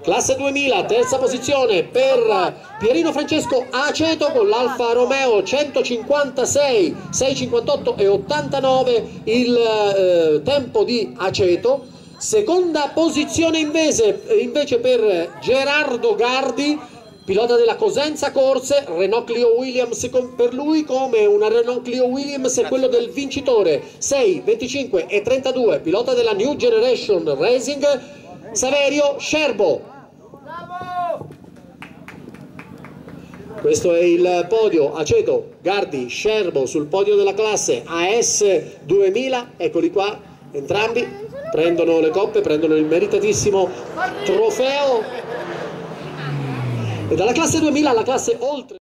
Classe 2000, terza posizione per Pierino Francesco Aceto con l'Alfa Romeo 156, 6,58 e 89 il tempo di Aceto. Seconda posizione invece per Gerardo Gardi, pilota della Cosenza Corse, Renault Clio Williams per lui, come una Renault Clio Williams è quello del vincitore 6, 25 e 32, pilota della New Generation Racing, Saverio Scerbo. Questo è il podio, Aceto, Gardi, Scerbo sul podio della classe AS 2000, eccoli qua, entrambi prendono le coppe, prendono il meritatissimo trofeo. E dalla classe 2000 alla classe oltre